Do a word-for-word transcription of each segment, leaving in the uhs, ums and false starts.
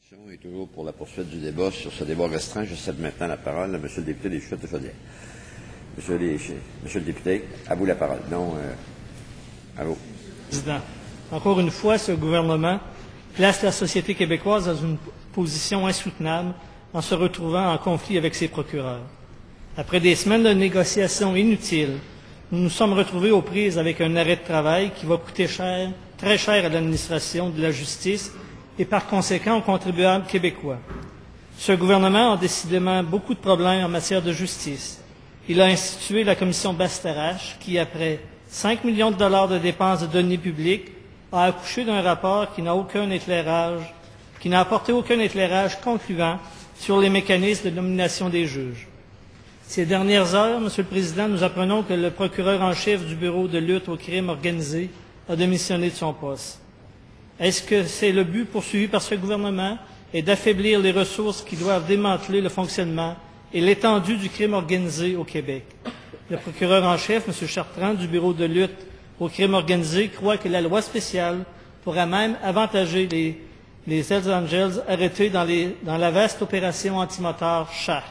Et toujours pour la poursuite du débat sur ce débat restreint, je cède maintenant la parole à M. le député des Chutes de Chaudière. Monsieur, les, Monsieur le député, à vous la parole. Non, euh, à vous. Président, encore une fois, ce gouvernement place la société québécoise dans une position insoutenable en se retrouvant en conflit avec ses procureurs. Après des semaines de négociations inutiles, nous nous sommes retrouvés aux prises avec un arrêt de travail qui va coûter cher, très cher à l'administration de la justice et par conséquent aux contribuables québécois. Ce gouvernement a décidément beaucoup de problèmes en matière de justice. Il a institué la commission Bastarache qui, après cinq millions de dollars de dépenses de deniers publics, a accouché d'un rapport qui n'a aucun éclairage, qui n'a apporté aucun éclairage concluant sur les mécanismes de nomination des juges. Ces dernières heures, Monsieur le Président, nous apprenons que le procureur en chef du Bureau de lutte au crime organisé a démissionné de son poste. Est-ce que c'est le but poursuivi par ce gouvernement et d'affaiblir les ressources qui doivent démanteler le fonctionnement et l'étendue du crime organisé au Québec? Le procureur en chef, M. Chartrand, du Bureau de lutte au crime organisé, croit que la loi spéciale pourra même avantager les, les Hells Angels arrêtés dans, les, dans la vaste opération antimotard Shark.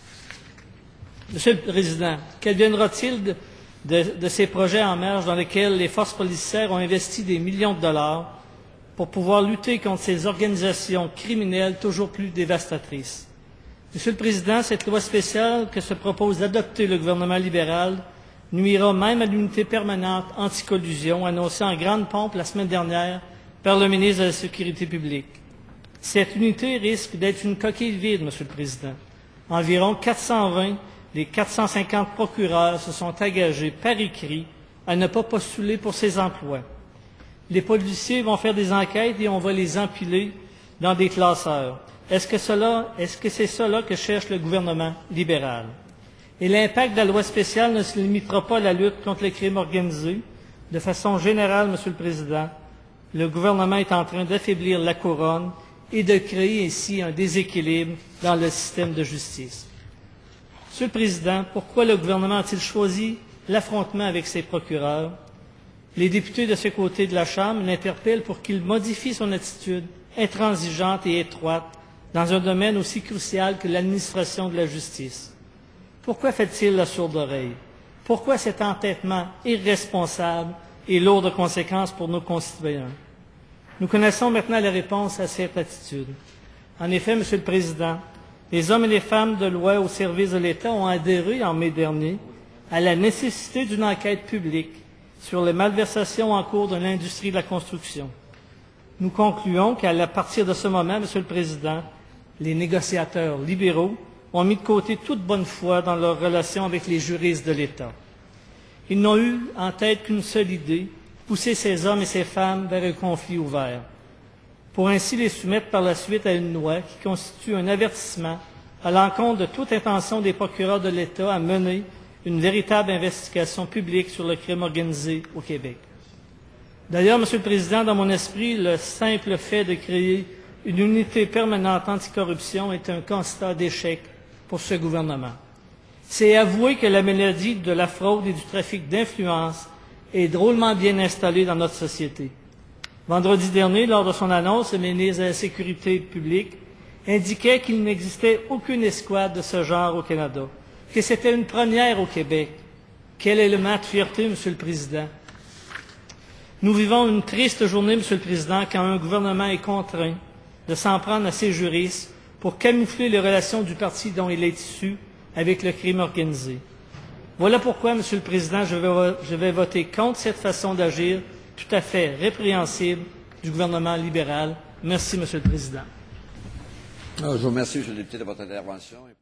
Monsieur le Président, qu'adviendra-t-il de, de, de ces projets en marche dans lesquels les forces policières ont investi des millions de dollars pour pouvoir lutter contre ces organisations criminelles toujours plus dévastatrices? Monsieur le Président, cette loi spéciale que se propose d'adopter le gouvernement libéral nuira même à l'unité permanente anti-collusion annoncée en grande pompe la semaine dernière par le ministre de la Sécurité publique. Cette unité risque d'être une coquille vide, Monsieur le Président. Environ quatre cent vingt des quatre cent cinquante procureurs se sont engagés par écrit à ne pas postuler pour ces emplois. Les policiers vont faire des enquêtes et on va les empiler dans des classeurs. Est-ce que cela, est-ce que c'est cela que cherche le gouvernement libéral? Et l'impact de la loi spéciale ne se limitera pas à la lutte contre le crime organisé. De façon générale, Monsieur le Président, le gouvernement est en train d'affaiblir la couronne et de créer ainsi un déséquilibre dans le système de justice. Monsieur le Président, pourquoi le gouvernement a-t-il choisi l'affrontement avec ses procureurs? Les députés de ce côté de la Chambre l'interpellent pour qu'il modifie son attitude intransigeante et étroite dans un domaine aussi crucial que l'administration de la justice. Pourquoi fait-il la sourde oreille? Pourquoi cet entêtement irresponsable et lourd de conséquences pour nos concitoyens? Nous connaissons maintenant la réponse à cette attitude. En effet, Monsieur le Président, les hommes et les femmes de loi au service de l'État ont adhéré en mai dernier à la nécessité d'une enquête publique sur les malversations en cours de l'industrie de la construction. Nous concluons qu'à partir de ce moment, Monsieur le Président, les négociateurs libéraux ont mis de côté toute bonne foi dans leurs relations avec les juristes de l'État. Ils n'ont eu en tête qu'une seule idée, pousser ces hommes et ces femmes vers un conflit ouvert, pour ainsi les soumettre par la suite à une loi qui constitue un avertissement à l'encontre de toute intention des procureurs de l'État à mener une véritable investigation publique sur le crime organisé au Québec. D'ailleurs, Monsieur le Président, dans mon esprit, le simple fait de créer une unité permanente anticorruption est un constat d'échec pour ce gouvernement. C'est avouer que la maladie de la fraude et du trafic d'influence est drôlement bien installée dans notre société. Vendredi dernier, lors de son annonce, le ministre de la Sécurité publique indiquait qu'il n'existait aucune escouade de ce genre au Canada, que c'était une première au Québec. Quel élément de fierté, Monsieur le Président. Nous vivons une triste journée, Monsieur le Président, quand un gouvernement est contraint de s'en prendre à ses juristes pour camoufler les relations du parti dont il est issu avec le crime organisé. Voilà pourquoi, Monsieur le Président, je vais, je vais voter contre cette façon d'agir tout à fait répréhensible du gouvernement libéral. Merci, Monsieur le Président. Je vous remercie, Monsieur le député, de votre intervention.